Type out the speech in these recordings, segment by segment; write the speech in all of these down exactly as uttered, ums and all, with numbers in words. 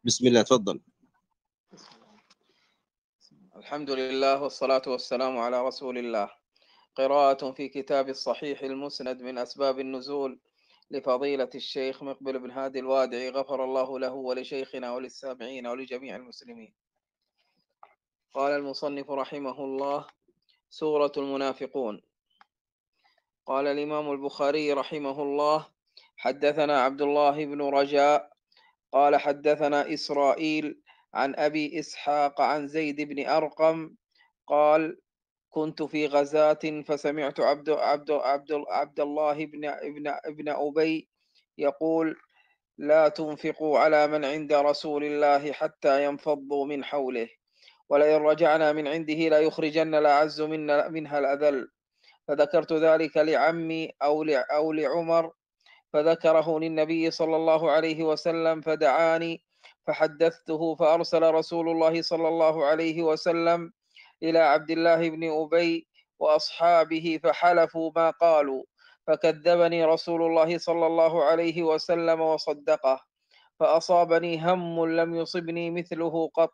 بسم الله تفضل. الحمد لله والصلاة والسلام على رسول الله. قراءة في كتاب الصحيح المسند من أسباب النزول لفضيلة الشيخ مقبل بن هادي الوادعي، غفر الله له ولشيخنا وللسامعين ولجميع المسلمين. قال المصنف رحمه الله: سورة المنافقون. قال الإمام البخاري رحمه الله: حدثنا عبد الله بن رجاء قال حدثنا إسرائيل عن أبي إسحاق عن زيد بن أرقم قال: كنت في غزاة فسمعت عبد عبد عبد عبد الله بن ابن ابن أبي يقول: لا تنفقوا على من عند رسول الله حتى ينفضوا من حوله، ولئن رجعنا من عنده لا يخرجن الأعز منا منها الأذل. فذكرت ذلك لعمي أو أو لعمر، فذكره للنبي صلى الله عليه وسلم فدعاني فحدثته، فأرسل رسول الله صلى الله عليه وسلم إلى عبد الله بن أبي وأصحابه فحلفوا ما قالوا، فكذبني رسول الله صلى الله عليه وسلم وصدقه، فأصابني هم لم يصبني مثله قط.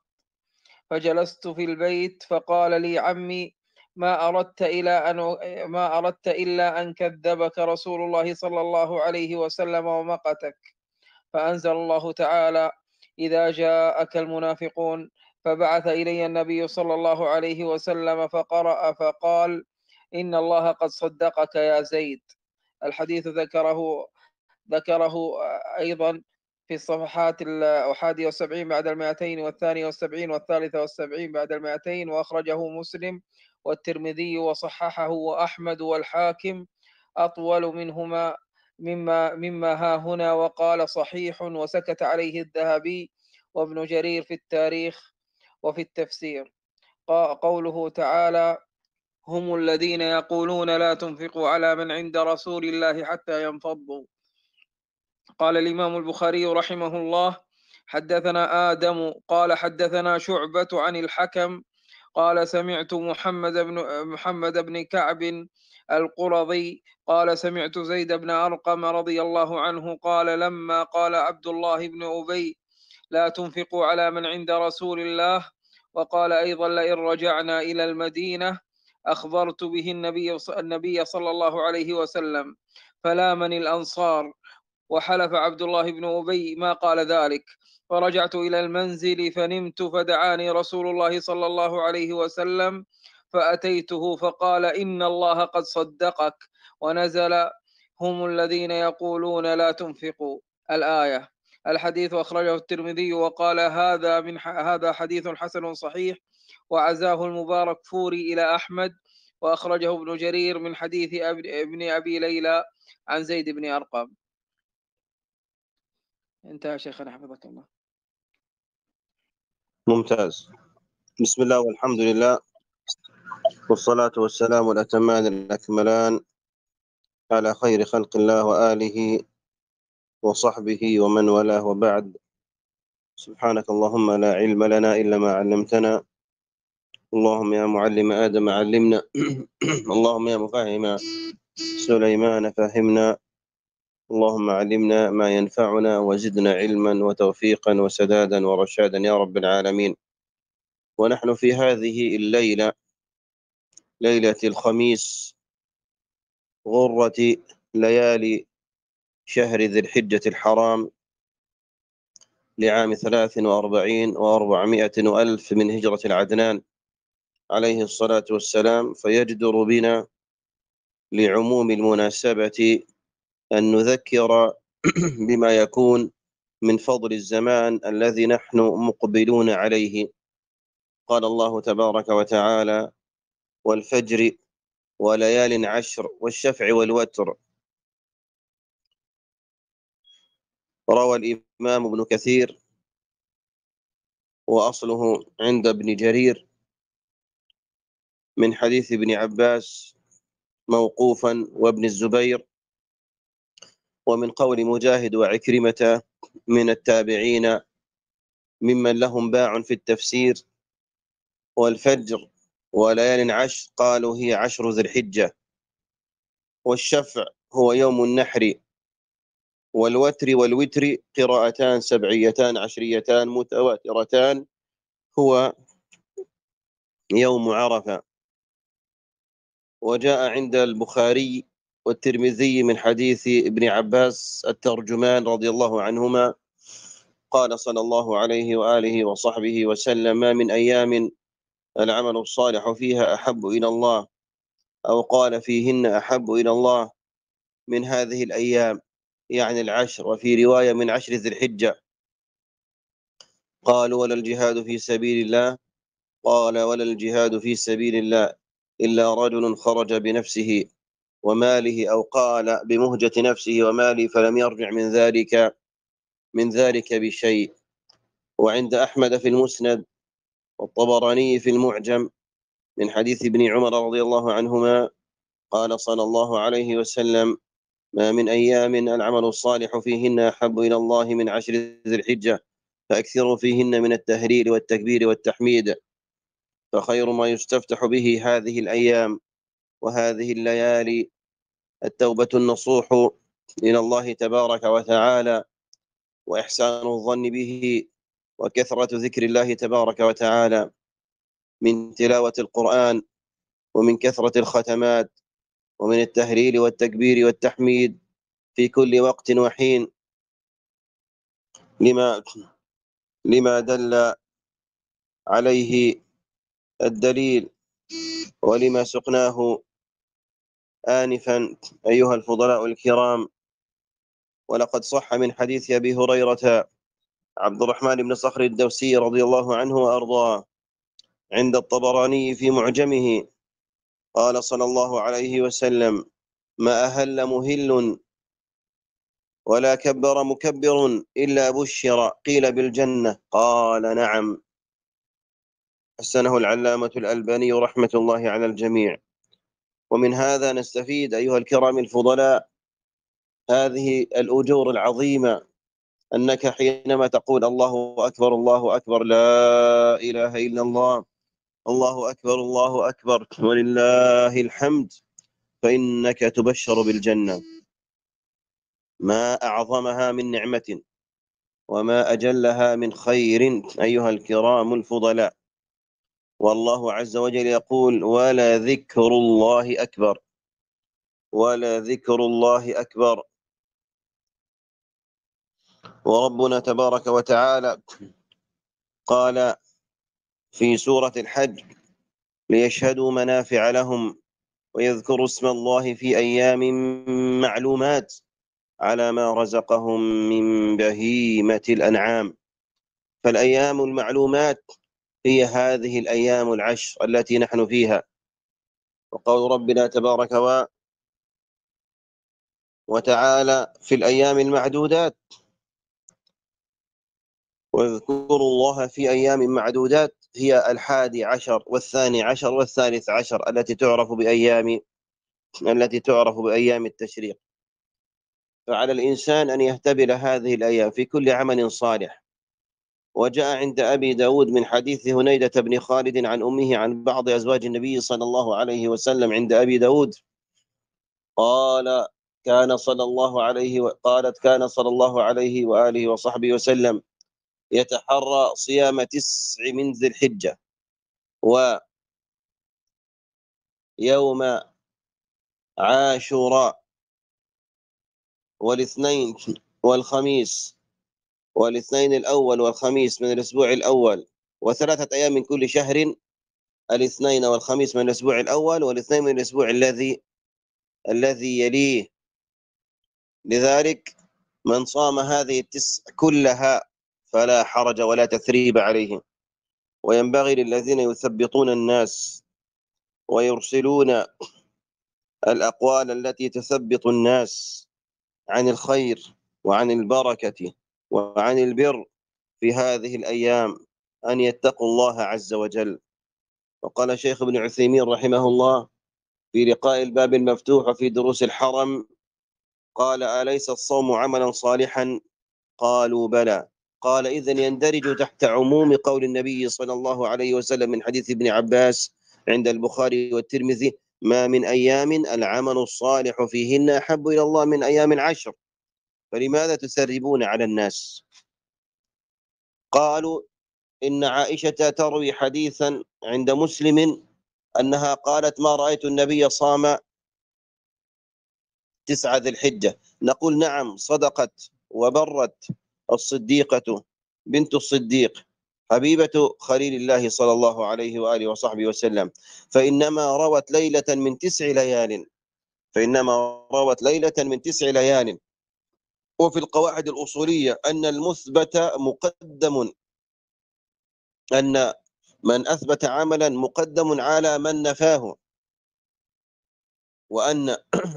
فجلست في البيت فقال لي عمي: ما أردت إلى أن ما أردت إلا أن كذبك رسول الله صلى الله عليه وسلم ومقتك. فأنزل الله تعالى: إذا جاءك المنافقون. فبعث إلي النبي صلى الله عليه وسلم فقرأ فقال: إن الله قد صدقك يا زيد. الحديث ذكره ذكره أيضا في الصفحات الأحادي والسبعين بعد المائتين والثانية والسبعين والثالثة والسبعين بعد المائتين، وأخرجه مسلم والترمذي وصححه وأحمد والحاكم أطول منهما مما مما ها هنا، وقال صحيح، وسكت عليه الذهبي وابن جرير في التاريخ وفي التفسير. قوله تعالى: هم الذين يقولون لا تنفقوا على من عند رسول الله حتى ينفضوا. قال الإمام البخاري رحمه الله: حدثنا آدم قال حدثنا شعبة عن الحكم قال سمعت محمد بن محمد بن كعب القرظي قال سمعت زيد بن أرقم رضي الله عنه قال: لما قال عبد الله بن أبي: لا تنفقوا على من عند رسول الله، وقال أيضا: لئن رجعنا إلى المدينة، أخبرت به النبي النبي صلى الله عليه وسلم، فلامني الأنصار، وحلف عبد الله بن أبي ما قال ذلك. فرجعت إلى المنزل فنمت، فدعاني رسول الله صلى الله عليه وسلم فأتيته فقال: إن الله قد صدقك، ونزل: هم الذين يقولون لا تنفقوا، الآية. الحديث أخرجه الترمذي وقال: هذا من هذا حديث حسن صحيح، وعزاه المبارك فوري إلى أحمد، وأخرجه ابن جرير من حديث ابن أبي ليلى عن زيد بن أرقم. انتهى شيخنا حفظك الله. ممتاز. بسم الله والحمد لله، والصلاة والسلام الأتمان الأكملان على خير خلق الله وآله وصحبه ومن والاه، وبعد. سبحانك اللهم لا علم لنا إلا ما علمتنا، اللهم يا معلم آدم علمنا اللهم يا مفهم سليمان فهمنا، اللهم علمنا ما ينفعنا وزدنا علما وتوفيقا وسدادا ورشادا يا رب العالمين. ونحن في هذه الليلة، ليلة الخميس، غرة ليالي شهر ذي الحجة الحرام، لعام ثلاث وأربعين وأربعمائة وألف من هجرة العدنان عليه الصلاة والسلام. فيجدر بنا لعموم المناسبة أن نذكر بما يكون من فضل الزمان الذي نحن مقبلون عليه. قال الله تبارك وتعالى: والفجر وليال عشر والشفع والوتر. روى الإمام ابن كثير وأصله عند ابن جرير من حديث ابن عباس موقوفا، وابن الزبير، ومن قول مجاهد وعكرمة من التابعين ممن لهم باع في التفسير. والفجر وليال عشر قالوا هي عشر ذي الحجة، والشفع هو يوم النحر والوتر والوتر قراءتان سبعيتان عشريتان متواترتان هو يوم عرفة. وجاء عند البخاري والترمذي من حديث ابن عباس الترجمان رضي الله عنهما قال صلى الله عليه وآله وصحبه وسلم: ما من أيام العمل الصالح فيها أحب إلى الله، أو قال فيهن أحب إلى الله من هذه الأيام، يعني العشر، وفي رواية من عشر ذي الحجة. قالوا: ولا الجهاد في سبيل الله؟ قال: ولا الجهاد في سبيل الله إلا رجل خرج بنفسه وماله، أو قال بمهجة نفسه وماله، فلم يرجع من ذلك من ذلك بشيء. وعند أحمد في المسند والطبراني في المعجم من حديث ابن عمر رضي الله عنهما قال صلى الله عليه وسلم: ما من أيام العمل الصالح فيهن أحب إلى الله من عشر ذي الحجة، فأكثروا فيهن من التهليل والتكبير والتحميد، فخير ما يستفتح به هذه الأيام وهذه الليالي التوبة النصوح إلى الله تبارك وتعالى، وإحسان الظن به، وكثرة ذكر الله تبارك وتعالى من تلاوة القرآن، ومن كثرة الختمات، ومن التهليل والتكبير والتحميد في كل وقت وحين، لما لما دل عليه الدليل ولما سقناه آنفا أيها الفضلاء الكرام. ولقد صح من حديث أبي هريرة عبد الرحمن بن صخر الدوسي رضي الله عنه وأرضاه عند الطبراني في معجمه قال صلى الله عليه وسلم: ما أهل مهل ولا كبر مكبر إلا بشر، قيل بالجنة، قال نعم. حسنه العلامة الألباني رحمة الله على الجميع. ومن هذا نستفيد أيها الكرام الفضلاء هذه الأجور العظيمة، أنك حينما تقول الله أكبر الله أكبر لا إله إلا الله، الله أكبر الله أكبر ولله الحمد، فإنك تبشر بالجنة. ما أعظمها من نعمة وما أجلها من خير أيها الكرام الفضلاء. والله عز وجل يقول: ولا ذكر الله أكبر، ولا ذكر الله أكبر. وربنا تبارك وتعالى قال في سورة الحج: ليشهدوا منافع لهم ويذكروا اسم الله في أيام معلومات على ما رزقهم من بهيمة الأنعام. فالأيام المعلومات هي هذه الأيام العشر التي نحن فيها. وقول ربنا تبارك وتعالى في الأيام المعدودات: واذكروا الله في أيام معدودات، هي الحادي عشر والثاني عشر والثالث عشر التي تعرف بأيام التي تعرف بأيام التشريق. فعلى الإنسان أن يهتبل هذه الأيام في كل عمل صالح. وجاء عند أبي داود من حديث هنيدة بن خالد عن أمه عن بعض أزواج النبي صلى الله عليه وسلم عند أبي داود قال كان صلى الله عليه و... قالت كان صلى الله عليه وآله وصحبه وسلم يتحرى صيام تسع من ذي الحجة ويوم عاشوراء والاثنين والخميس، والاثنين الأول والخميس من الأسبوع الأول، وثلاثة أيام من كل شهر، الاثنين والخميس من الأسبوع الأول والاثنين من الأسبوع الذي الذي يليه. لذلك من صام هذه التسع كلها فلا حرج ولا تثريب عليه. وينبغي للذين يثبطون الناس ويرسلون الأقوال التي تثبط الناس عن الخير وعن البركة وعن البر في هذه الأيام أن يتقوا الله عز وجل. وقال شيخ ابن عثيمين رحمه الله في لقاء الباب المفتوح وفي دروس الحرم قال: أليس الصوم عملا صالحا؟ قالوا بلى. قال: إذن يندرج تحت عموم قول النبي صلى الله عليه وسلم من حديث ابن عباس عند البخاري والترمذي: ما من أيام العمل الصالح فيهن أحب إلى الله من أيام العشر. فلماذا تسربون على الناس؟ قالوا إن عائشة تروي حديثا عند مسلم أنها قالت ما رأيت النبي صام تسعة ذي الحجة. نقول نعم، صدقت وبرت الصديقة بنت الصديق حبيبة خليل الله صلى الله عليه وآله وصحبه وسلم، فإنما روت ليلة من تسع ليال فإنما روت ليلة من تسع ليال. وفي القواعد الأصولية أن المثبت مقدم أن من أثبت عملا مقدم على من نفاه، وأن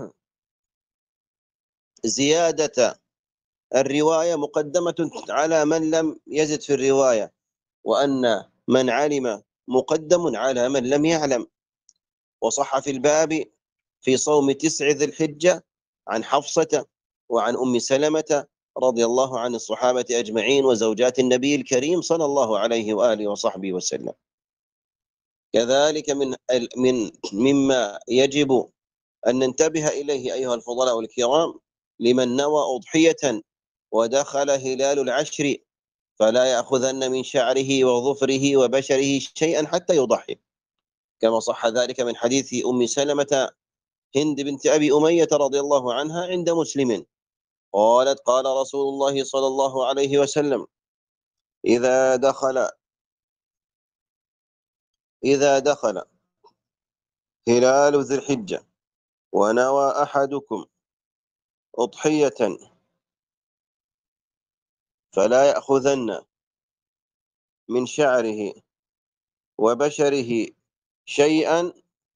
زيادة الرواية مقدمة على من لم يزد في الرواية، وأن من علم مقدم على من لم يعلم. وصح في الباب في صوم تسع ذي الحجة عن حفصة وعن أم سلمة رضي الله عن الصحابة أجمعين وزوجات النبي الكريم صلى الله عليه وآله وصحبه وسلم. كذلك من من مما يجب أن ننتبه إليه أيها الفضلاء الكرام، لمن نوى أضحية ودخل هلال العشر فلا يأخذن من شعره وظفره وبشره شيئا حتى يضحي، كما صح ذلك من حديث أم سلمة هند بنت أبي أمية رضي الله عنها عند مسلم قالت قال رسول الله صلى الله عليه وسلم إذا دخل إذا دخل هلال ذي الحجة ونوى أحدكم أضحية فلا يأخذن من شعره وبشره شيئا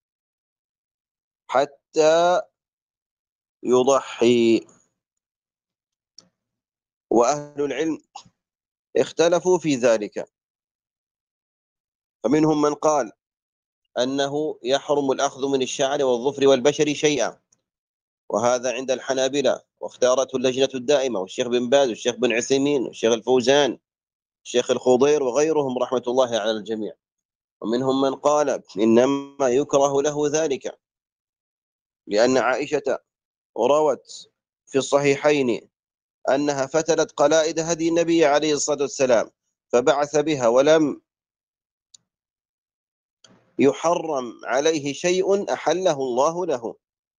حتى يضحي. وأهل العلم اختلفوا في ذلك، فمنهم من قال أنه يحرم الأخذ من الشعر والظفر والبشر شيئا، وهذا عند الحنابلة، واختارته اللجنة الدائمة والشيخ بن باز والشيخ بن عثيمين والشيخ الفوزان الشيخ الخضير وغيرهم رحمة الله على الجميع. ومنهم من قال إنما يكره له ذلك، لأن عائشة روت في الصحيحين أنها فتلت قلائد هدي النبي عليه الصلاة والسلام فبعث بها ولم يحرم عليه شيء أحله الله له.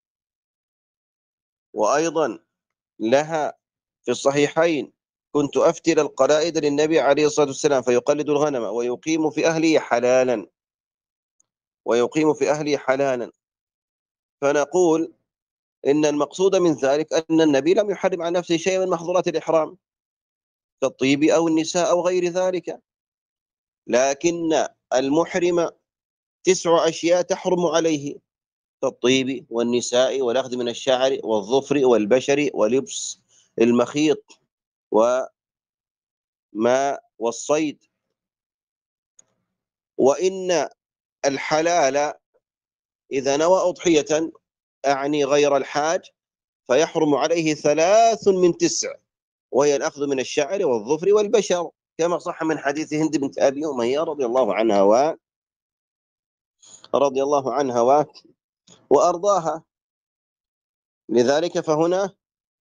وأيضا لها في الصحيحين كنت أفتل القلائد للنبي عليه الصلاة والسلام فيقلد الغنم ويقيم في أهله حلالا ويقيم في أهله حلالا. فنقول إن المقصود من ذلك أن النبي لم يحرم عن نفسه شيئا من محظورات الإحرام كالطيب أو النساء أو غير ذلك، لكن المحرم تسع أشياء تحرم عليه كالطيب والنساء والأخذ من الشعر والظفر والبشر ولبس المخيط وما والصيد. وإن الحلال إذا نوى أضحية أعني غير الحاج فيحرم عليه ثلاث من تسع، وهي الأخذ من الشعر والظفر والبشر، كما صح من حديث هند بنت أبي أمية رضي الله عنها و رضي الله عنها و... وأرضاها. لذلك فهنا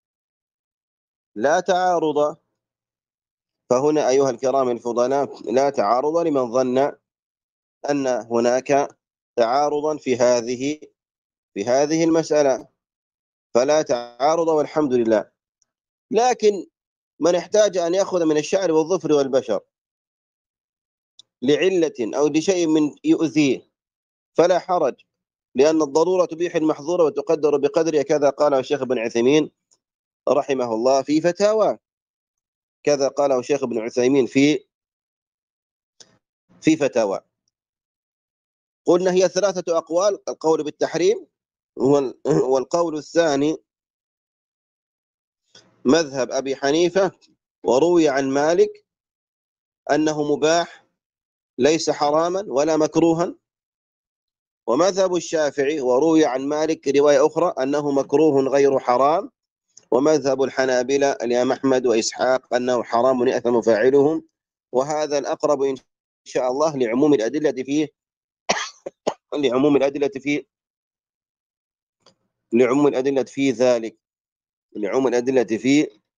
لا تعارض فهنا أيها الكرام الفضلاء لا تعارض لمن ظن أن هناك تعارضا في هذه في هذه المسألة، فلا تعارض والحمد لله. لكن من احتاج أن يأخذ من الشعر والظفر والبشر لعلة أو لشيء من يؤذيه فلا حرج، لأن الضرورة تبيح المحظور وتقدر بقدرها، كذا قاله الشيخ ابن عثيمين رحمه الله في فتاوى، كذا قاله الشيخ ابن عثيمين في في فتاوى. قلنا هي ثلاثة أقوال: القول بالتحريم، والقول الثاني مذهب أبي حنيفة وروي عن مالك أنه مباح ليس حراما ولا مكروها، ومذهب الشافعي وروي عن مالك رواية أخرى أنه مكروه غير حرام، ومذهب الحنابلة الإمام أحمد وإسحاق أنه حرام يأثم فاعلهم. وهذا الأقرب إن شاء الله لعموم الأدلة فيه لعموم الأدلة فيه لعموم الأدلة في ذلك لعموم الأدلة في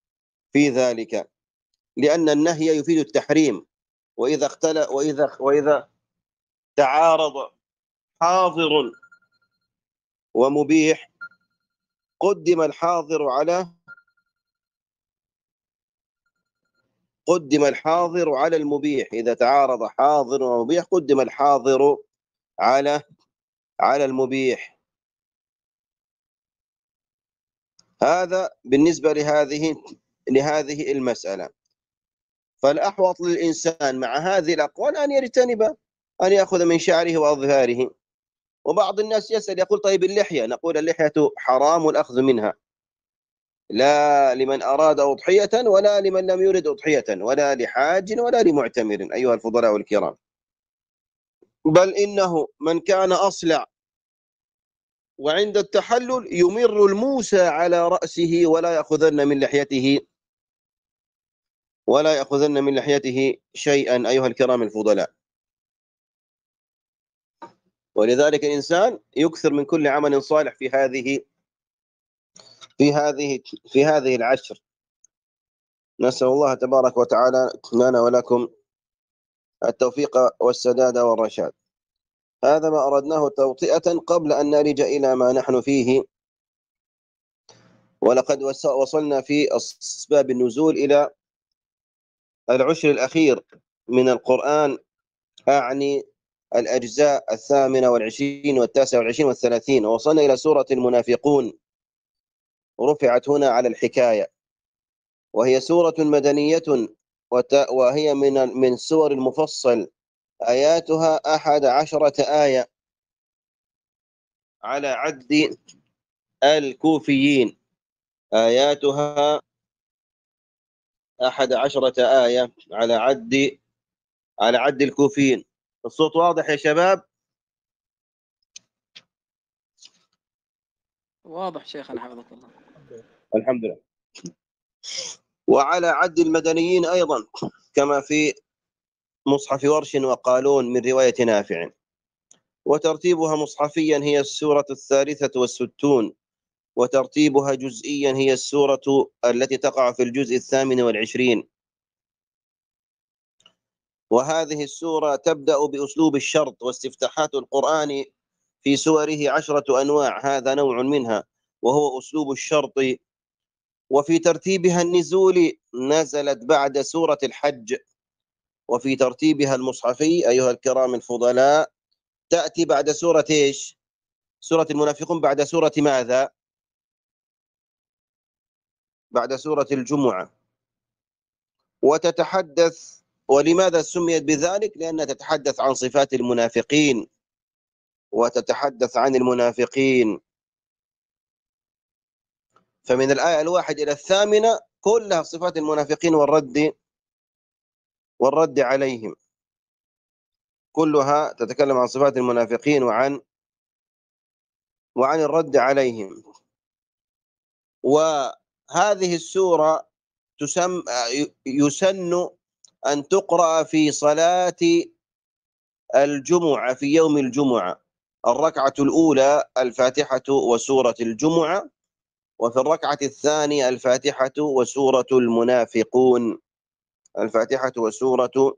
في ذلك، لأن النهي يفيد التحريم، وإذا اختلف وإذا وإذا تعارض حاضر ومبيح قدم الحاضر على قدم الحاضر على المبيح. إذا تعارض حاضر ومبيح قدم الحاضر على على المبيح. هذا بالنسبة لهذه لهذه المسألة. فالأحوط للإنسان مع هذه الأقوال أن يجتنب أن يأخذ من شعره وأظفاره. وبعض الناس يسأل يقول طيب اللحية، نقول اللحية حرام الأخذ منها، لا لمن أراد أضحية ولا لمن لم يرد أضحية، ولا لحاج ولا لمعتمر أيها الفضلاء الكرام، بل إنه من كان أصلع وعند التحلل يمر الموسى على رأسه ولا يأخذن من لحيته ولا يأخذن من لحيته شيئا أيها الكرام الفضلاء. ولذلك الإنسان يكثر من كل عمل صالح في هذه في هذه في هذه العشر. نسأل الله تبارك وتعالى لنا ولكم التوفيق والسداد والرشاد. هذا ما أردناه توطئة قبل أن نرجع إلى ما نحن فيه. ولقد وصلنا في أسباب النزول إلى العشر الأخير من القرآن، أعني الأجزاء الثامنة والعشرين والتاسعة والعشرين والثلاثين، ووصلنا إلى سورة المنافقون، رفعت هنا على الحكاية، وهي سورة مدنية وهي من من سور المفصل، آياتها أحد عشرة آية على عد الكوفيين، آياتها أحد عشرة آية على عد على عد الكوفيين. الصوت واضح يا شباب؟ واضح شيخنا حفظك الله. الحمد لله. وعلى عد المدنيين أيضا كما في مصحف ورش وقالون من رواية نافع. وترتيبها مصحفيا هي السورة الثالثة والستون، وترتيبها جزئيا هي السورة التي تقع في الجزء الثامن والعشرين. وهذه السورة تبدأ بأسلوب الشرط، واستفتاحات القرآن في سوره عشرة أنواع، هذا نوع منها وهو أسلوب الشرط. وفي ترتيبها النزول نزلت بعد سورة الحج. وفي ترتيبها المصحفي أيها الكرام الفضلاء تأتي بعد سورة إيش؟ سورة المنافقون بعد سورة ماذا؟ بعد سورة الجمعة. وتتحدث، ولماذا سميت بذلك؟ لأنها تتحدث عن صفات المنافقين وتتحدث عن المنافقين. فمن الآية الواحد إلى الثامنة كلها صفات المنافقين والرد والرد عليهم، كلها تتكلم عن صفات المنافقين وعن وعن الرد عليهم. وهذه السورة تسم يسن أن تقرأ في صلاة الجمعة في يوم الجمعة، الركعة الأولى الفاتحة وسورة الجمعة، وفي الركعة الثانية الفاتحة وسورة المنافقون، الفاتحة وسورة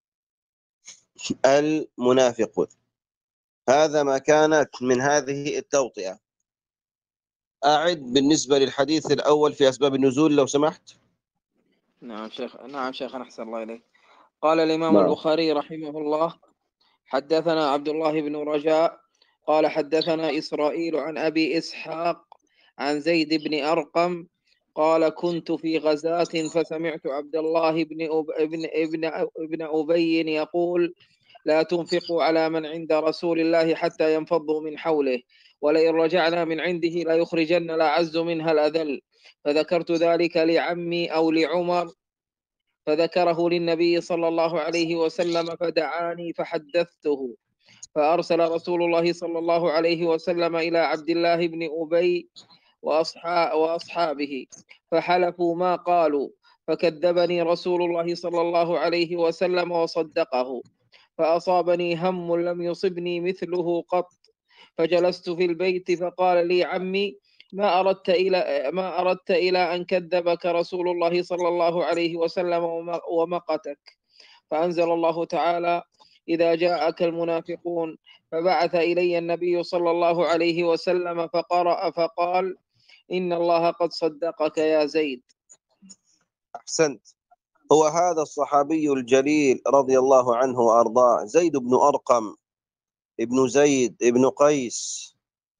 المنافقون. هذا ما كانت من هذه التوطئة. أعد بالنسبة للحديث الأول في أسباب النزول لو سمحت. نعم شيخ نعم شيخنا أحسن الله إليك. قال الإمام نعم. البخاري رحمه الله: حدثنا عبد الله بن رجاء قال حدثنا إسرائيل عن أبي إسحاق عن زيد بن أرقم قال: كنت في غزاة فسمعت عبد الله بن أب... ابن ابن ابن أبي يقول: لا تنفقوا على من عند رسول الله حتى ينفضوا من حوله، ولئن رجعنا من عنده ليخرجن الأعز منها الأذل. فذكرت ذلك لعمي أو لعمر فذكره للنبي صلى الله عليه وسلم فدعاني فحدثته، فأرسل رسول الله صلى الله عليه وسلم إلى عبد الله بن أبي وأصحابه فحلفوا ما قالوا، فكذبني رسول الله صلى الله عليه وسلم وصدقه، فأصابني هم لم يصبني مثله قط. فجلست في البيت فقال لي عمي: ما أردت إلى ما أردت إلى أن كذبك رسول الله صلى الله عليه وسلم وم- ومقتك. فأنزل الله تعالى: إذا جاءك المنافقون فبعث إلي النبي صلى الله عليه وسلم فقرأ فقال: إن الله قد صدقك يا زيد. أحسنت. هو هذا الصحابي الجليل رضي الله عنه وأرضاه زيد بن أرقم ابن زيد ابن قيس،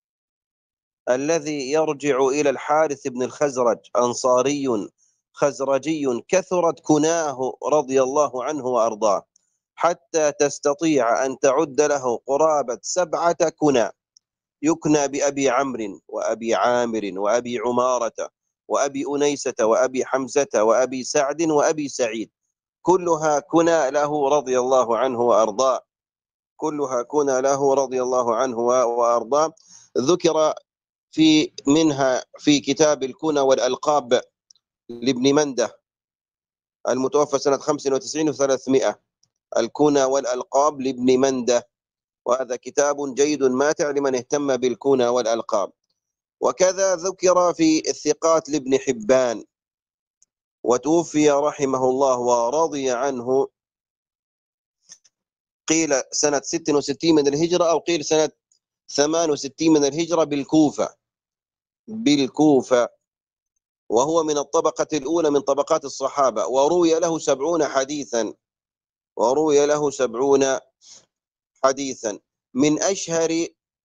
الذي يرجع إلى الحارث بن الخزرج، أنصاري خزرجي كثرت كناه رضي الله عنه وأرضاه، حتى تستطيع أن تعد له قرابة سبعة كنى. يكنى بأبي عمرو وأبي عامر وأبي عمارة وأبي أنيسة وأبي حمزة وأبي سعد وأبي سعيد، كلها كنى له رضي الله عنه وأرضاه، كلها كنى له رضي الله عنه وأرضاه. ذكر في منها في كتاب الكنى والألقاب لابن منده المتوفى سنة خمس وتسعين وثلاثمائة، الكنى والألقاب لابن منده، وهذا كتاب جيد ماتع لمن اهتم بالكنى والألقاب. وكذا ذكر في الثقات لابن حبان، وتوفي رحمه الله ورضي عنه، قيل سنة ست وستين من الهجرة أو قيل سنة ثمان وستين من الهجرة بالكوفة، بالكوفة، وهو من الطبقة الأولى من طبقات الصحابة، وروي له سبعون حديثا، وروي له سبعون حديثا. من أشهر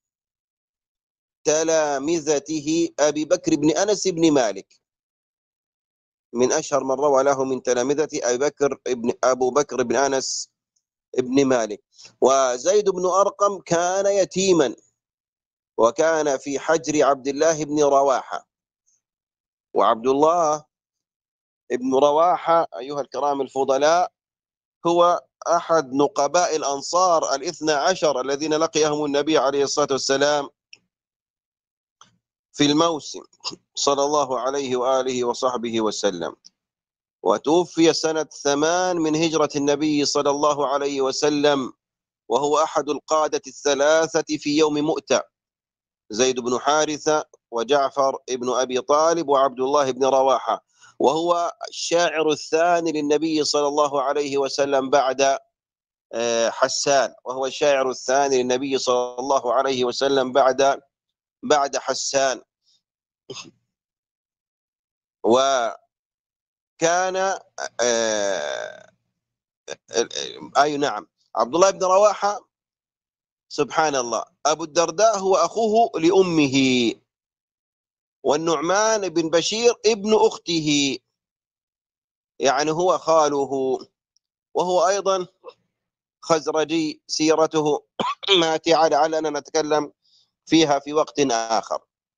تلامذته أبي بكر بن أنس بن مالك، من أشهر من روى له من تلامذته أبي بكر ابن أبو بكر بن أنس ابن مالك. وزيد بن أرقم كان يتيما، وكان في حجر عبد الله بن رواحة، وعبد الله بن رواحة أيها الكرام الفضلاء هو أحد نقباء الأنصار الاثنى عشر الذين لقيهم النبي عليه الصلاة والسلام في الموسم صلى الله عليه وآله وصحبه وسلم، وتوفي سنة ثمان من هجرة النبي صلى الله عليه وسلم، وهو أحد القادة الثلاثة في يوم مؤتة، زيد بن حارثة وجعفر بن أبي طالب وعبد الله بن رواحة، وهو الشاعر الثاني للنبي صلى الله عليه وسلم بعد حسان، وهو الشاعر الثاني للنبي صلى الله عليه وسلم بعد بعد حسان. وكان آه أي نعم عبد الله بن رواحة سبحان الله أبو الدرداء هو أخوه لأمه، والنعمان بن بشير ابن أخته، يعني هو خاله، وهو أيضا خزرجي، سيرته ماتعة لعلنا نتكلم فيها في وقت آخر.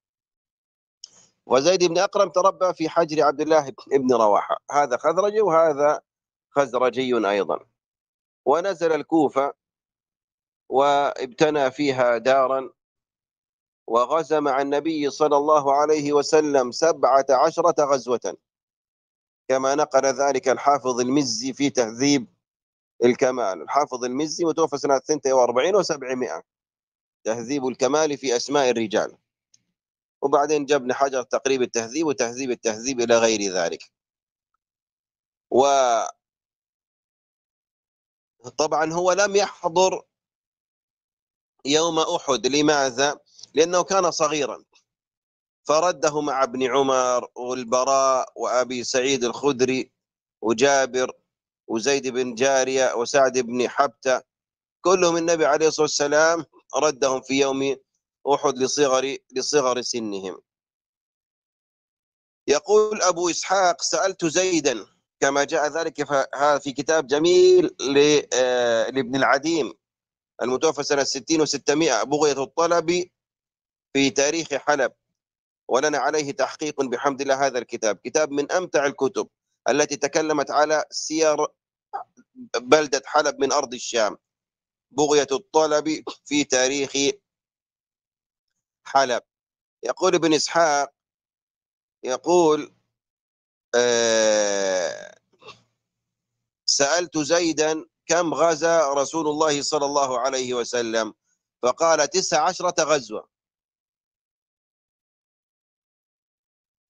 وزيد بن أقرم تربى في حجر عبد الله بن رواحة، هذا خزرجي وهذا خزرجي أيضا، ونزل الكوفة وابتنى فيها دارا، وغزا مع النبي صلى الله عليه وسلم سبعة عشرة غزوة، كما نقل ذلك الحافظ المزي في تهذيب الكمال. الحافظ المزي متوفى سنة اثنتين وأربعين وسبعمائة، تهذيب الكمال في أسماء الرجال، وبعدين جاب ابن حجر تقريب التهذيب وتهذيب التهذيب إلى غير ذلك. وطبعا هو لم يحضر يوم أحد، لماذا؟ لأنه كان صغيرا، فرده مع ابن عمر والبراء وأبي سعيد الخدري وجابر وزيد بن جارية وسعد بن حبتة، كلهم النبي عليه الصلاة والسلام ردهم في يوم أحد لصغر لصغر سنهم. يقول أبو إسحاق: سألت زيدا، كما جاء ذلك في كتاب جميل لابن العديم المتوفى سنة ستين وستمائة، بغية الطلب في تاريخ حلب، ولنا عليه تحقيق بحمد الله. هذا الكتاب كتاب من أمتع الكتب التي تكلمت على سير بلدة حلب من أرض الشام، بغية الطلب في تاريخ حلب. يقول ابن إسحاق، يقول آه سألت زيدا: كم غزا رسول الله صلى الله عليه وسلم؟ فقال: تسع عشرة غزوة.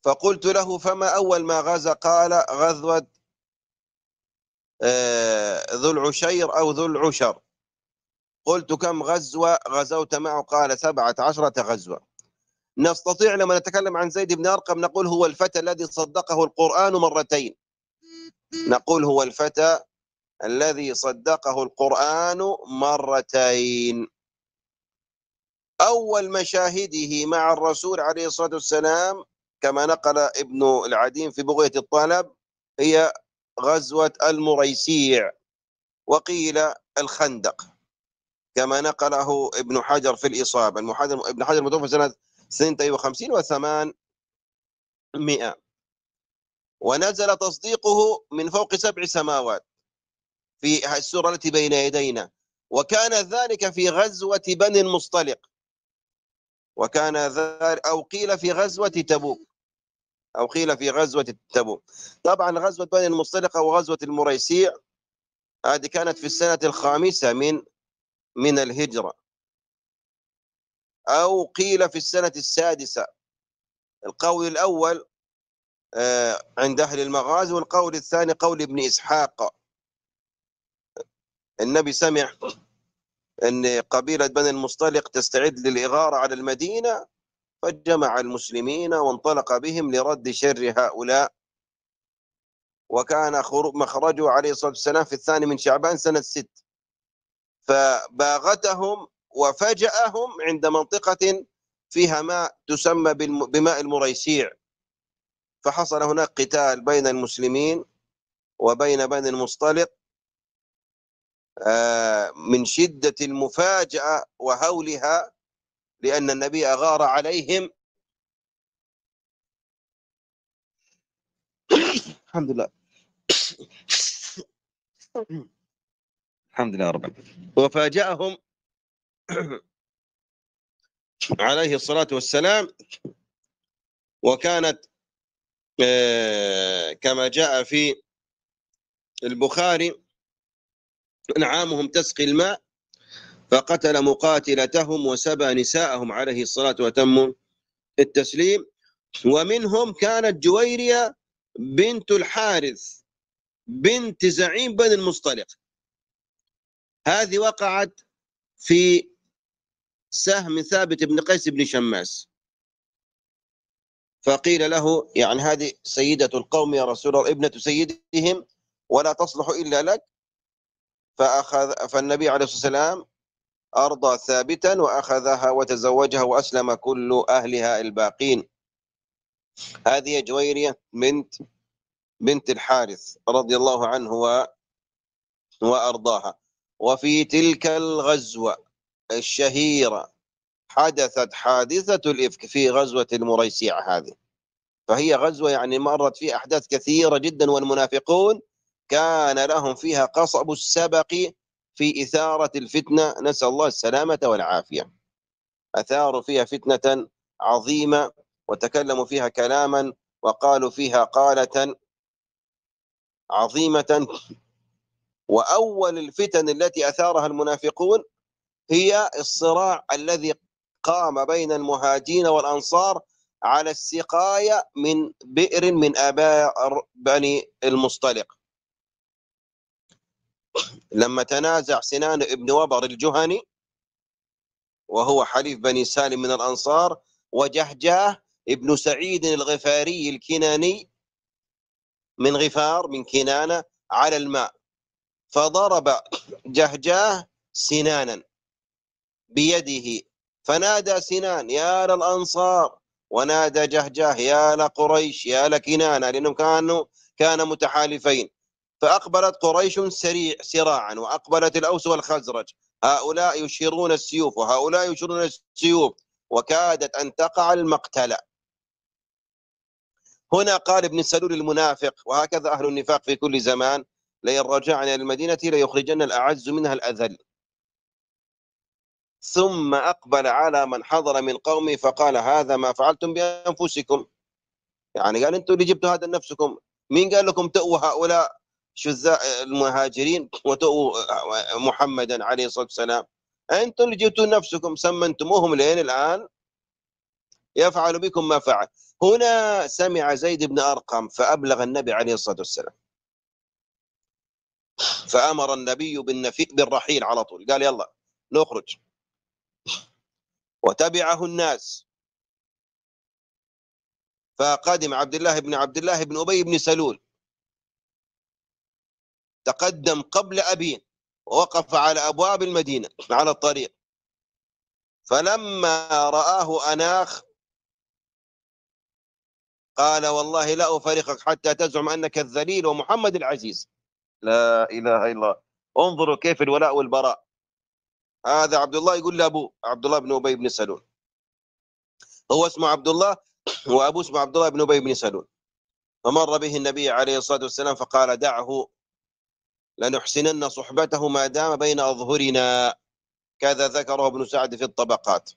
فقلت له فما أول ما غزا؟ قال غزوة ذو العشير أو ذو العشر. قلت كم غزوة غزوت معه؟ قال سبعة عشرة غزوة. نستطيع لما نتكلم عن زيد بن أرقم نقول هو الفتى الذي صدقه القرآن مرتين، نقول هو الفتى الذي صدقه القرآن مرتين. أول مشاهده مع الرسول عليه الصلاة والسلام كما نقل ابن العديم في بغية الطلب هي غزوة المريسيع، وقيل الخندق كما نقله ابن حجر في الإصابة. ابن حجر متوفى سنة اثنين وخمسين وثمانمائة، ونزل تصديقه من فوق سبع سماوات في السورة التي بين يدينا، وكان ذلك في غزوة بني المصطلق، وكان ذلك أو قيل في غزوة تبوك أو قيل في غزوة تبوك. طبعا غزوة بني المصطلق أو غزوة المريسيع هذه كانت في السنة الخامسة من من الهجرة، أو قيل في السنة السادسة. القول الأول عند أهل المغازي، والقول الثاني قول ابن إسحاق. النبي سمع أن قبيلة بني المصطلق تستعد للإغارة على المدينة، فجمع المسلمين وانطلق بهم لرد شر هؤلاء، وكان مخرجه عليه الصلاة والسلام في الثاني من شعبان سنة ست، فباغتهم وفجأهم عند منطقة فيها ماء تسمى بماء المريسيع، فحصل هناك قتال بين المسلمين وبين بني المصطلق من شدة المفاجأة وهولها، لأن النبي أغار عليهم. الحمد لله الحمد لله رب العالمين. وفاجأهم عليه الصلاة والسلام، وكانت كما جاء في البخاري نعامهم تسقي الماء، فقتل مقاتلتهم وسبى نساءهم عليه الصلاة وتم التسليم. ومنهم كانت جويرية بنت الحارث بنت زعيم بني المصطلق، هذه وقعت في سهم ثابت بن قيس بن شماس، فقيل له يعني هذه سيدة القوم يا رسول الله، ابنة سيدهم ولا تصلح إلا لك. فأخذ فالنبي عليه الصلاة والسلام أرضى ثابتا وأخذها وتزوجها وأسلم كل أهلها الباقين. هذه جويرية بنت بنت الحارث رضي الله عنه وأرضاها. وفي تلك الغزوة الشهيرة حدثت حادثة الإفك في غزوة المريسيع هذه، فهي غزوة يعني مرت فيها أحداث كثيرة جدا، والمنافقون كان لهم فيها قصب السبق في إثارة الفتنة، نسأل الله السلامة والعافية. أثاروا فيها فتنة عظيمة وتكلموا فيها كلاما وقالوا فيها قالة عظيمة. وأول الفتن التي أثارها المنافقون هي الصراع الذي قام بين المهاجرين والأنصار على السقاية من بئر من آباء بني المصطلق، لما تنازع سنان ابن وبر الجهني وهو حليف بني سالم من الأنصار، وجهجاه ابن سعيد الغفاري الكناني من غفار من كنانة على الماء، فضرب جهجاه سنانا بيده، فنادى سنان يا للأنصار، ونادى جهجاه يا لقريش يا لكنانة، لأنهم كانوا كان متحالفين. فأقبلت قريش سريع سراعا، وأقبلت الأوس والخزرج، هؤلاء يشيرون السيوف وهؤلاء يشيرون السيوف، وكادت أن تقع المقتلة. هنا قال ابن سلول المنافق، وهكذا أهل النفاق في كل زمان، لئن رجعنا إلى المدينة ليخرجن الأعز منها الأذل. ثم أقبل على من حضر من قومه فقال هذا ما فعلتم بأنفسكم، يعني قال أنتم اللي جبتوا هذا لنفسكم، مين قال لكم تؤوا هؤلاء شذاء المهاجرين وتؤوا محمدا عليه الصلاة والسلام؟ أنتم اللي جبتوا نفسكم، سمنتموهم لين الآن يفعل بكم ما فعل. هنا سمع زيد بن أرقم فأبلغ النبي عليه الصلاة والسلام، فأمر النبي بالنفي بالرحيل على طول، قال يلا نخرج. وتبعه الناس، فقدم عبد الله بن عبد الله بن أبي بن سلول، تقدم قبل أبيه ووقف على أبواب المدينة على الطريق، فلما رآه أناخ قال والله لا أفارقك حتى تزعم أنك الذليل ومحمد العزيز. لا إله إلا الله. انظروا كيف الولاء والبراء. هذا عبد الله يقول لأبوه عبد الله بن أبي بن سلول، هو اسمه عبد الله وأبوه اسمه عبد الله بن أبي بن سلول. فمر به النبي عليه الصلاة والسلام فقال دعه لنحسنن صحبته ما دام بين أظهرنا، كذا ذكره ابن سعد في الطبقات.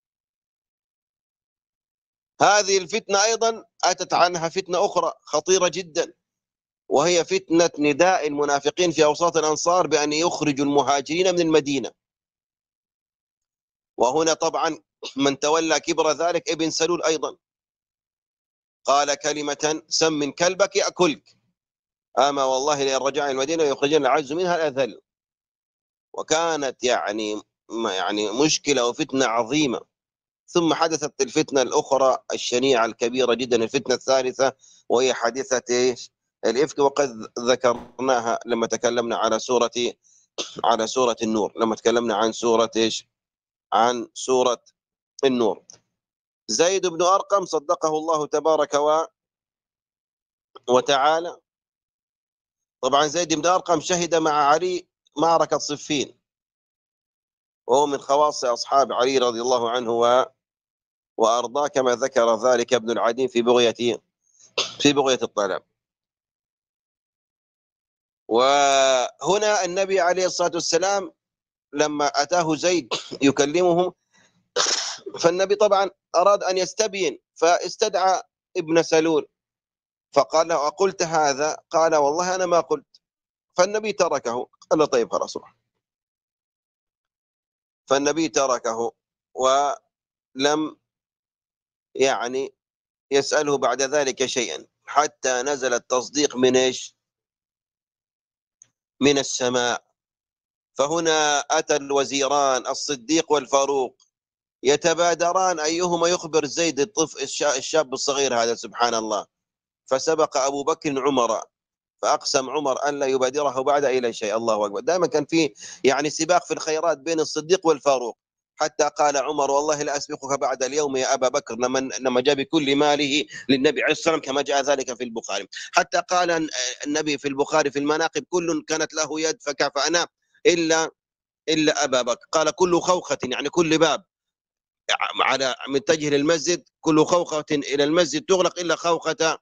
هذه الفتنة أيضا أتت عنها فتنة أخرى خطيرة جدا، وهي فتنة نداء المنافقين في أوساط الأنصار بأن يخرجوا المهاجرين من المدينة. وهنا طبعا من تولى كبر ذلك ابن سلول أيضا، قال كلمة سم من كلبك يأكلك، أما والله لأن رجع المدينة يخرجن العز منها الأذل. وكانت يعني يعني مشكلة وفتنة عظيمة. ثم حدثت الفتنة الأخرى الشنيعة الكبيرة جدا، الفتنة الثالثة، وهي حادثة إيش؟ الإفك، وقد ذكرناها لما تكلمنا على سورة على سورة النور، لما تكلمنا عن سورة إيش؟ عن سورة النور. زيد بن أرقم صدقه الله تبارك و... وتعالى. طبعا زيد بن أرقم شهد مع علي معركة صفين، وهو من خواص أصحاب علي رضي الله عنه و... وأرضاه، كما ذكر ذلك ابن العدين في بغية في بغية الطلب. وهنا النبي عليه الصلاة والسلام لما أتاه زيد يكلمهم، فالنبي طبعا أراد أن يستبين، فاستدعى ابن سلول فقال له أقلت هذا؟ قال والله أنا ما قلت. فالنبي تركه، قال له طيب خلاص روح. فالنبي تركه ولم يعني يسأله بعد ذلك شيئا، حتى نزل التصديق من إيش؟ من السماء. فهنا أتى الوزيران الصديق والفاروق يتبادران أيهما يخبر زيد الطفل الشاب الصغير هذا، سبحان الله. فسبق أبو بكر عمر، فأقسم عمر أن لا يبادره بعد إلى شيء. الله أكبر. دائما كان في يعني سباق في الخيرات بين الصديق والفاروق، حتى قال عمر والله لا أسبقك بعد اليوم يا أبا بكر، لما لما جاء بكل ماله للنبي عليه الصلاة والسلام كما جاء ذلك في البخاري. حتى قال النبي في البخاري في المناقب كل كانت له يد فكافأنا إلا إلا أبا بكر. قال كل خوخة يعني كل باب على متجه للمسجد، كل خوخة إلى المسجد تغلق إلا خوخة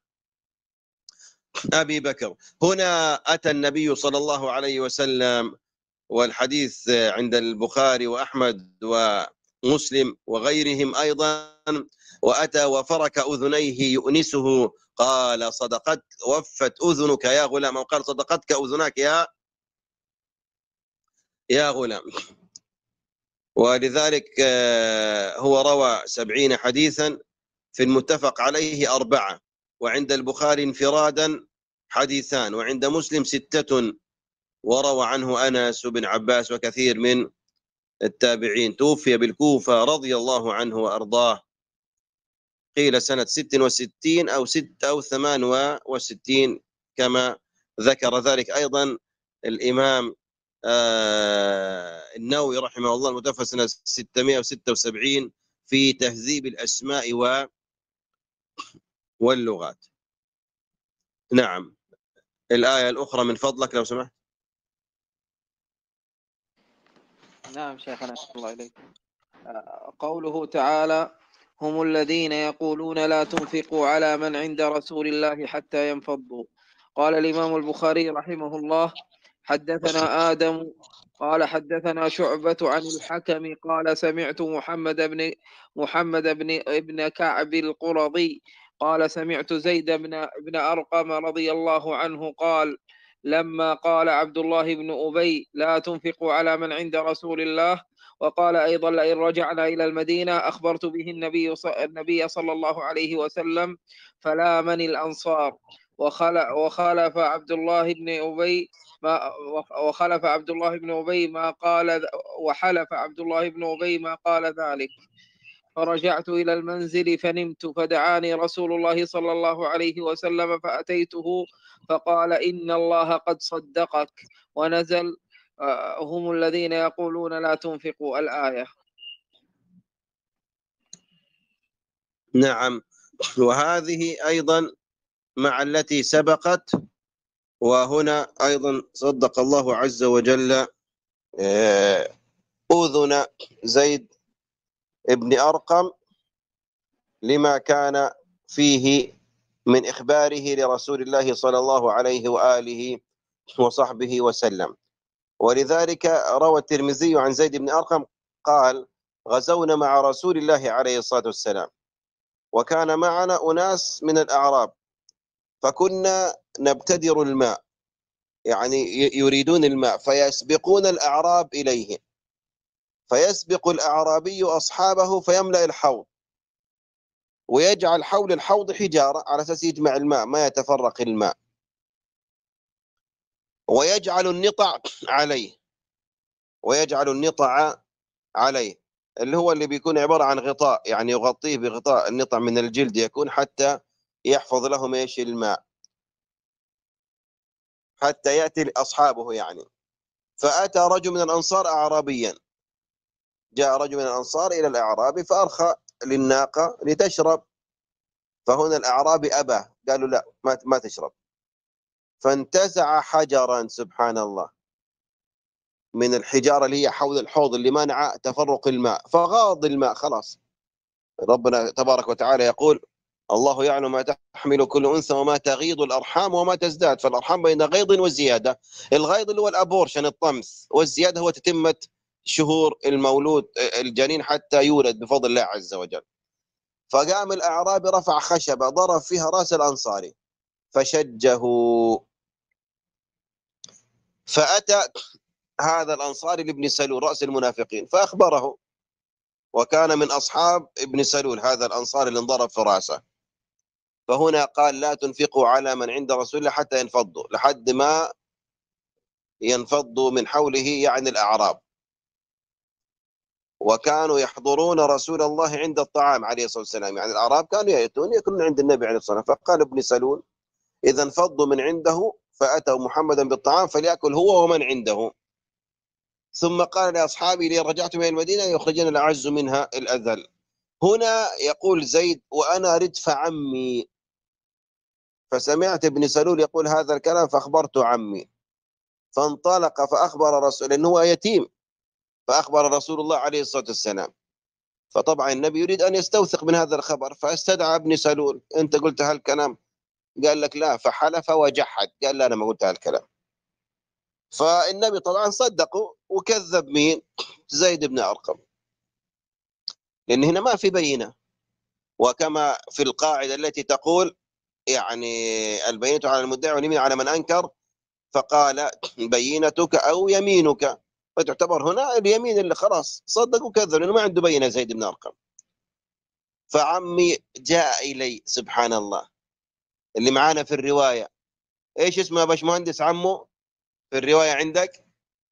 أبي بكر. هنا أتى النبي صلى الله عليه وسلم، والحديث عند البخاري وأحمد ومسلم وغيرهم أيضا، وأتى وفرك أذنيه يؤنسه، قال صدقت وفت أذنك يا غلام، أو قال صدقتك أذناك يا يا غلام. ولذلك هو روى سبعين حديثا، في المتفق عليه أربعة، وعند البخاري انفرادا حديثان، وعند مسلم ستة، وروى عنه أنس بن عباس وكثير من التابعين. توفي بالكوفة رضي الله عنه وأرضاه، قيل سنة ست وستين أو ست أو ثمان وستين، كما ذكر ذلك أيضا الإمام آه النووي رحمه الله، المتوفى سنة ستمائة وستة وسبعين، في تهذيب الأسماء و واللغات. نعم، الآية الأخرى من فضلك لو سمحت. نعم شيخنا الله إليك. قوله تعالى هم الذين يقولون لا تنفقوا على من عند رسول الله حتى ينفضوا. قال الإمام البخاري رحمه الله حدثنا آدم قال حدثنا شعبة عن الحكم قال سمعت محمد بن محمد بن ابن كعب القرظي قال سمعت زيد بن بن أرقم رضي الله عنه قال لما قال عبد الله بن أبي لا تنفقوا على من عند رسول الله، وقال أيضا لئن رجعنا إلى المدينة أخبرت به النبي النبي صلى الله عليه وسلم فلامني الأنصار. وخلف عبد الله بن أبي ما وخلف عبد الله بن أبي ما قال وحلف عبد الله بن أبي ما قال ذلك. فرجعت إلى المنزل فنمت، فدعاني رسول الله صلى الله عليه وسلم فأتيته فقال إن الله قد صدقك، ونزل هم الذين يقولون لا تنفقوا الآية. نعم، وهذه أيضا مع التي سبقت. وهنا أيضا صدق الله عز وجل أذن زيد ابن أرقم لما كان فيه من إخباره لرسول الله صلى الله عليه وآله وصحبه وسلم. ولذلك روى الترمذي عن زيد بن أرقم قال غزونا مع رسول الله عليه الصلاة والسلام، وكان معنا أناس من الأعراب، فكنا نبتدر الماء، يعني يريدون الماء فيسبقون الأعراب إليه، فيسبق الأعرابي أصحابه فيملأ الحوض ويجعل حول الحوض حجارة على أساس يجمع الماء ما يتفرق الماء، ويجعل النطع عليه ويجعل النطع عليه اللي هو اللي بيكون عبارة عن غطاء، يعني يغطيه بغطاء النطع من الجلد يكون حتى يحفظ لهم ايش الماء حتى يأتي أصحابه يعني. فأتى رجل من الأنصار أعرابيا، جاء رجل من الأنصار إلى الأعرابي فأرخى للناقة لتشرب، فهنا الأعرابي أبى، قالوا لا ما ما تشرب، فانتزع حجرا سبحان الله من الحجارة اللي هي حول الحوض اللي منع تفرق الماء، فغاض الماء خلاص. ربنا تبارك وتعالى يقول الله يعلم ما تحمل كل أنثى وما تغيض الأرحام وما تزداد، فالأرحام بين غيض وزيادة. الغيض اللي هو الأبورشن الطمس، والزيادة هو تتمة شهور المولود الجنين حتى يولد بفضل الله عز وجل. فقام الأعرابي رفع خشبة ضرب فيها رأس الأنصاري فشجه، فأتى هذا الأنصاري لابن سلول رأس المنافقين فأخبره، وكان من أصحاب ابن سلول هذا الأنصاري اللي انضرب في رأسه. فهنا قال لا تنفقوا على من عند رسول الله حتى ينفضوا، لحد ما ينفضوا من حوله يعني الأعراب. وكانوا يحضرون رسول الله عند الطعام عليه الصلاة والسلام، يعني الأعراب كانوا يأتون يكونون عند النبي عليه الصلاة والسلام. فقال ابن سلول إذا انفضوا من عنده فأتوا محمدا بالطعام فليأكل هو ومن عنده. ثم قال لأصحابي لي رجعتم إلى المدينة يخرجون الأعز منها الأذل. هنا يقول زيد وأنا ردف عمي، فسمعت ابن سلول يقول هذا الكلام فأخبرت عمي، فانطلق فأخبر رسول إنه هو يتيم، فأخبر رسول الله عليه الصلاة والسلام. فطبعا النبي يريد أن يستوثق من هذا الخبر، فاستدعى ابن سلول أنت قلت هالكلام؟ قال لك لا، فحلف وجحد قال لا أنا ما قلت هالكلام. فالنبي طبعا صدقه وكذب مين؟ زيد بن أرقم، لأن هنا ما في بينة. وكما في القاعدة التي تقول يعني البينة على المدعي واليمين على من أنكر، فقال بينتك أو يمينك، فتعتبر هنا اليمين اللي خلاص صدق وكذب لأنه ما عنده بينة زيد بن أرقم. فعمي جاء إلي سبحان الله اللي معانا في الرواية، إيش اسمه يا باشمهندس عمه في الرواية عندك؟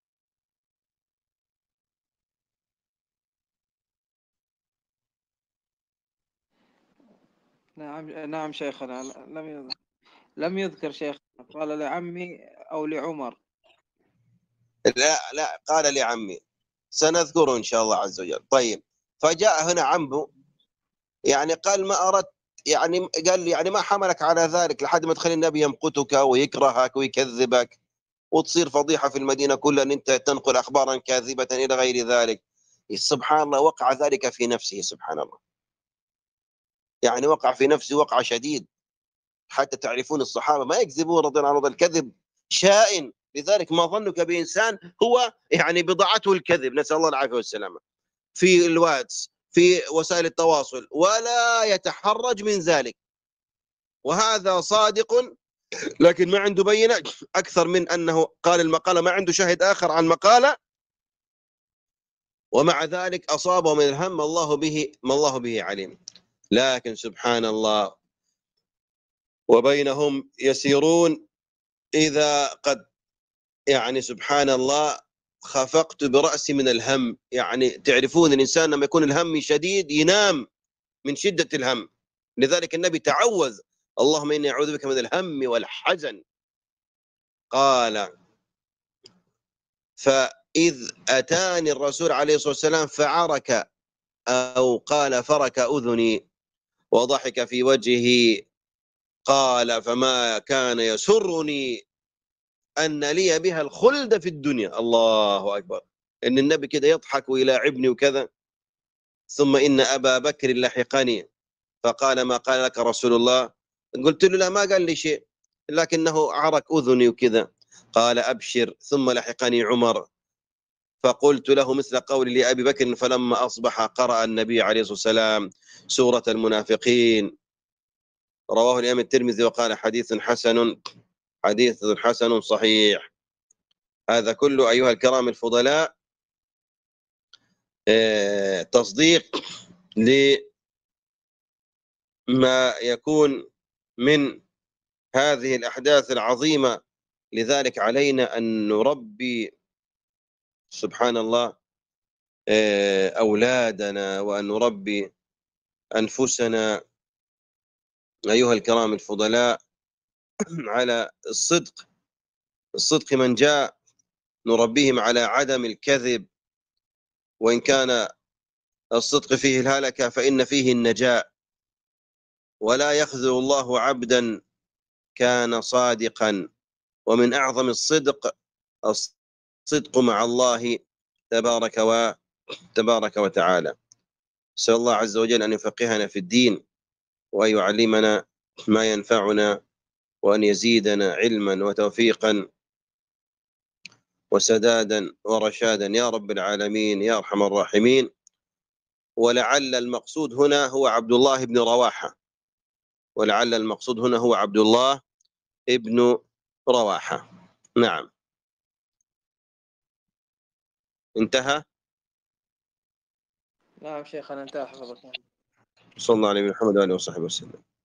نعم نعم شيخنا، لم لم يذكر شيخنا، قال لعمي أو لعمر. لا لا قال لعمي، سنذكره إن شاء الله عز وجل. طيب فجاء هنا عمه يعني قال ما أردت، يعني قال لي يعني ما حملك على ذلك لحد ما تخلي النبي يمقتك ويكرهك ويكذبك وتصير فضيحة في المدينة كلها أن أنت تنقل أخبارا كاذبة إلى غير ذلك. سبحان الله وقع ذلك في نفسه سبحان الله، يعني وقع في نفسه وقع شديد. حتى تعرفون الصحابة ما يكذبون رضي الله عنهم، الكذب شائن، لذلك ما ظنك بإنسان هو يعني بضاعته الكذب، نسأل الله العافية والسلامة، في الواتس في وسائل التواصل ولا يتحرج من ذلك. وهذا صادق لكن ما عنده بينة أكثر من أنه قال المقالة، ما عنده شاهد آخر عن مقالة، ومع ذلك أصابه من الهم الله به ما الله به عليم. لكن سبحان الله، وبينهم يسيرون إذا قد يعني سبحان الله خفقت برأسي من الهم. يعني تعرفون الإنسان لما يكون الهم شديد ينام من شدة الهم، لذلك النبي تعوذ اللهم إني أعوذ بك من الهم والحزن. قال فإذ أتاني الرسول عليه الصلاة والسلام فعرك أو قال فرك أذني وضحك في وجهه، قال فما كان يسرني أن لي بها الخلد في الدنيا. الله أكبر، إن النبي كده يضحك ويلاعبني وكذا. ثم إن أبا بكر لحقني فقال ما قال لك رسول الله؟ قلت له لا ما قال لي شيء، لكنه عرك أذني وكذا. قال أبشر. ثم لحقني عمر فقلت له مثل قولي لأبي بكر. فلما أصبح قرأ النبي عليه الصلاة والسلام سورة المنافقين. رواه الإمام الترمذي وقال حديث حسن، حديث حسن صحيح. هذا كله أيها الكرام الفضلاء تصديق لما يكون من هذه الأحداث العظيمة. لذلك علينا أن نربي سبحان الله أولادنا وأن نربي أنفسنا أيها الكرام الفضلاء على الصدق. الصدق من جاء نربيهم على عدم الكذب، وإن كان الصدق فيه الهلكة فإن فيه النجاة. ولا يخذل الله عبدا كان صادقا. ومن أعظم الصدق الصدق مع الله تبارك وتبارك وتعالى. نسأل الله عز وجل أن يفقهنا في الدين وأن يعلمنا ما ينفعنا وأن يزيدنا علما وتوفيقا وسدادا ورشادا يا رب العالمين يا أرحم الراحمين. ولعل المقصود هنا هو عبد الله بن رواحة، ولعل المقصود هنا هو عبد الله ابن رواحة. نعم، انتهى. نعم شيخنا انتهى حفظكم. صلى الله عليه محمد وآله وصحبه وسلم.